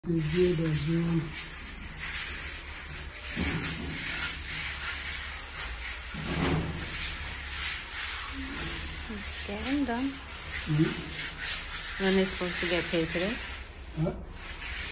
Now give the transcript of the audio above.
It's good as well. It's getting done. Mm-hmm. When are they supposed to get paid today? Huh?